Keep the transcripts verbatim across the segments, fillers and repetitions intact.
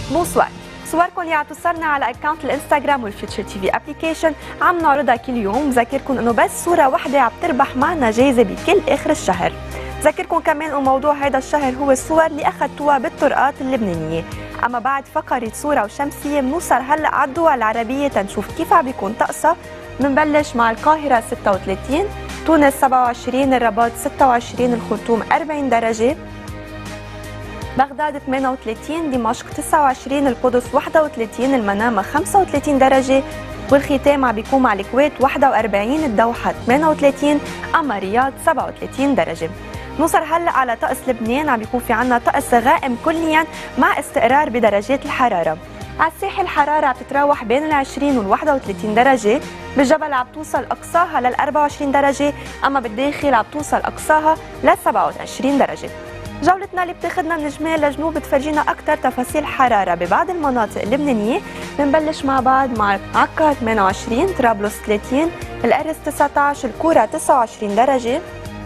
بونسوار. صوركم اللي عم توصلنا على اكونت الانستغرام والفيوتشر تي في ابلكيشن عم نعرضها كل يوم. بذكركم انه بس صوره واحده عم تربح معنا جايزه بكل اخر الشهر. بذكركم كمان انه موضوع هذا الشهر هو الصور اللي اخذتوها بالطرقات اللبنانيه. اما بعد فقره صوره وشمسيه بنوصل هلا على الدول العربيه تنشوف كيف عم بيكون طقسها. بنبلش مع القاهره ستة وثلاثين، تونس سبعة وعشرين، الرباط ستة وعشرين، الخرطوم أربعين درجه، بغداد ثمانية وثلاثين، دمشق تسعة وعشرين، القدس واحد وثلاثين، المنامة خمسة وثلاثين درجة، والختام عم بيكون مع الكويت واحد وأربعين، الدوحة ثمانية وثلاثين، أما رياض سبعة وثلاثين درجة. نوصل هلا على طقس لبنان. عم بيكون في عنا طقس غائم كليا مع استقرار بدرجات الحرارة. على الساحل الحرارة عم تتراوح بين ال عشرين وال واحد وثلاثين درجة، بالجبل عم توصل أقصاها لل أربعة وعشرين درجة، أما بالداخل عم توصل أقصاها لل سبعة وعشرين درجة. جولتنا اللي بتاخذنا من الشمال لجنوب بتفرجينا أكثر تفاصيل حرارة ببعض المناطق اللبنانية. بنبلش مع بعض مع عكا ثمانية وعشرين، طرابلس ثلاثين، القرس تسعة عشر، الكورة تسعة وعشرين درجة،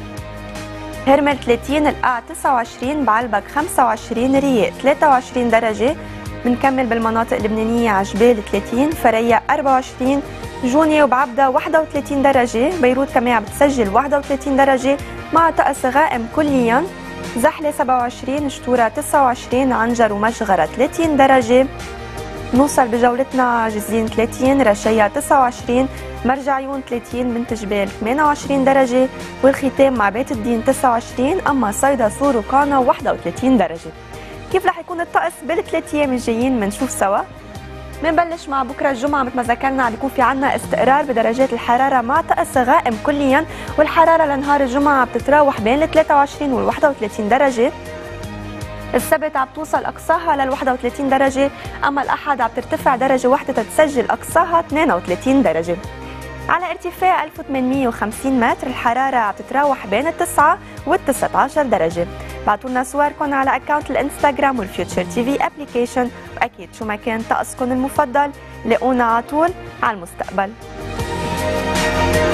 هرمل ثلاثين، القاع تسعة وعشرين، بعلبك خمسة وعشرين، رياق ثلاثة وعشرين درجة. بنكمل بالمناطق اللبنانية عجبال ثلاثين، فريا أربعة وعشرين، جونيا وبعبدة واحد وثلاثين درجة، بيروت كمان عم بتسجل واحد وثلاثين درجة مع طقس غائم كليا. زحلة سبعة وعشرين، شتورة تسعة وعشرين، عنجر ومشغرة ثلاثين درجة. نوصل بجولتنا جزين ثلاثين، رشيا تسعة وعشرين، مرجع عيون ثلاثين، بنت جبال ثمانية وعشرين درجة، والختام مع بيت الدين تسعة وعشرين، أما صيدا صور وقانا واحد وثلاثين درجة. كيف رح يكون الطقس بالثلاث أيام الجايين بنشوف سوا. بنبلش مع بكره الجمعه. مثل ما ذكرنا عم بيكون في عنا استقرار بدرجات الحراره مع طقس غائم كليا، والحراره لنهار الجمعه بتتراوح بين ال ثلاثة وعشرين وال واحد وثلاثين درجه. السبت عم توصل اقصاها لل واحد وثلاثين درجه، اما الاحد عم ترتفع درجه واحده تتسجل اقصاها اثنين وثلاثين درجه. على ارتفاع ألف وثمانمئة وخمسين متر الحراره عم تتراوح بين التسعة والتسعة عشر درجه. بعتوا لنا صوركم على اكونت الانستغرام والفيوتشر تي في ابلكيشن، واكيد شو ما كان طقسكم المفضل لاقونا على طول على المستقبل.